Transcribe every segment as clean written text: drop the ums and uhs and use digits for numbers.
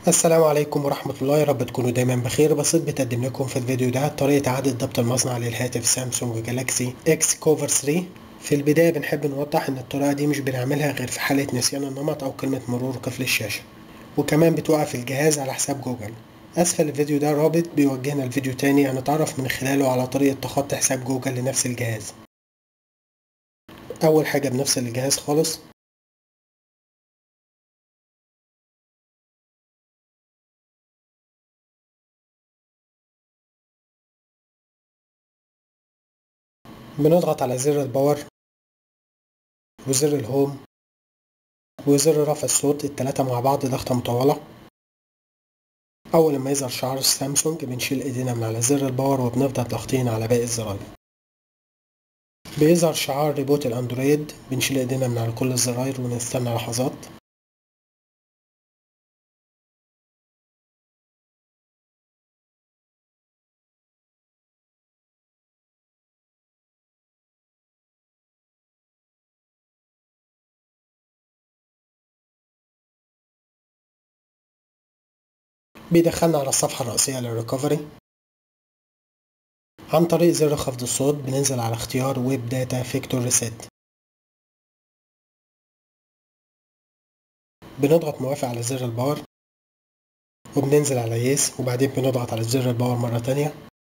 السلام عليكم ورحمة الله، يا رب تكونوا دايما بخير. بسيط بتقدم لكم في الفيديو ده طريقة إعادة ضبط المصنع للهاتف سامسونج جالاكسي اكس كوفر 3. في البداية بنحب نوضح إن الطريقة دي مش بنعملها غير في حالة نسيان النمط أو كلمة مرور قفل الشاشة، وكمان بتوقف الجهاز على حساب جوجل. أسفل الفيديو ده رابط بيوجهنا لفيديو تاني هنتعرف من خلاله على طريقة تخطي حساب جوجل لنفس الجهاز. أول حاجة بنفصل الجهاز خالص، بنضغط على زر الباور وزر الهوم وزر رفع الصوت، التلاتة مع بعض ضغطة مطولة. أول ما يظهر شعار السامسونج بنشيل إيدينا من على زر الباور وبنفضل ضاغطين على باقي الزراير. بيظهر شعار ريبوت الأندرويد، بنشيل إيدينا من على كل الزراير ونستنى لحظات. بيدخلنا على الصفحة الرئيسية للريكفري. عن طريق زر خفض الصوت بننزل على اختيار ويب داتا فيكتور ريسيت، بنضغط موافق على زر الباور وبننزل على يس، وبعدين بنضغط على زر الباور مرة تانية.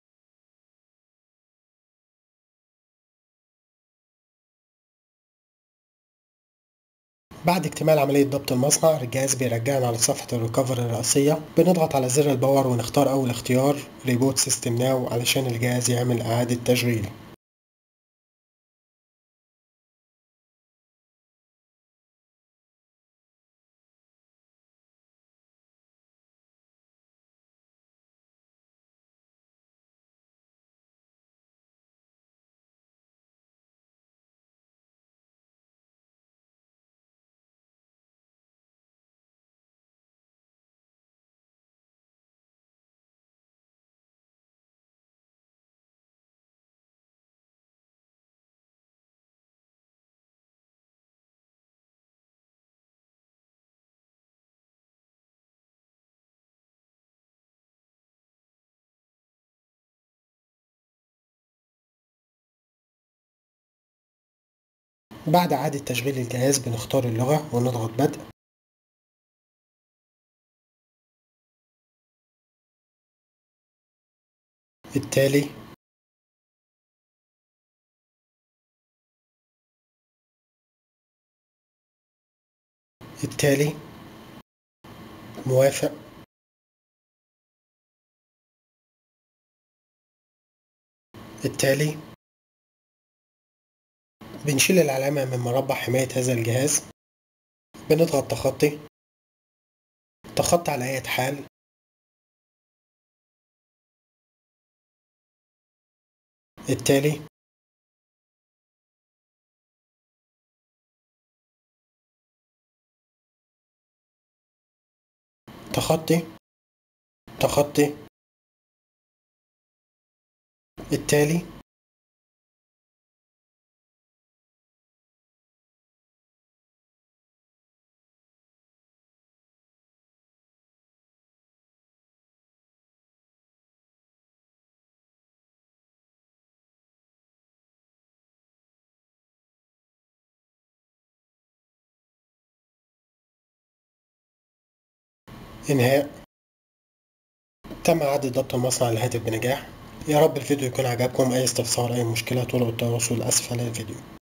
بعد اكتمال عملية ضبط المصنع الجهاز بيرجعنا على صفحة الريكفري الرئيسية، بنضغط على زر الباور ونختار أول اختيار ريبوت سيستم ناو علشان الجهاز يعمل إعادة تشغيل. بعد إعادة تشغيل الجهاز بنختار اللغة ونضغط بدء. التالي التالي موافق. التالي بنشيل العلامة من مربع حماية هذا الجهاز، بنضغط تخطي على أي حال. التالي تخطي تخطي. التالي إنهاء. تم إعادة ضبط المصنع للهاتف بنجاح. يا رب الفيديو يكون عجبكم. أي استفسار أي مشكلة طرق التواصل أسفل الفيديو.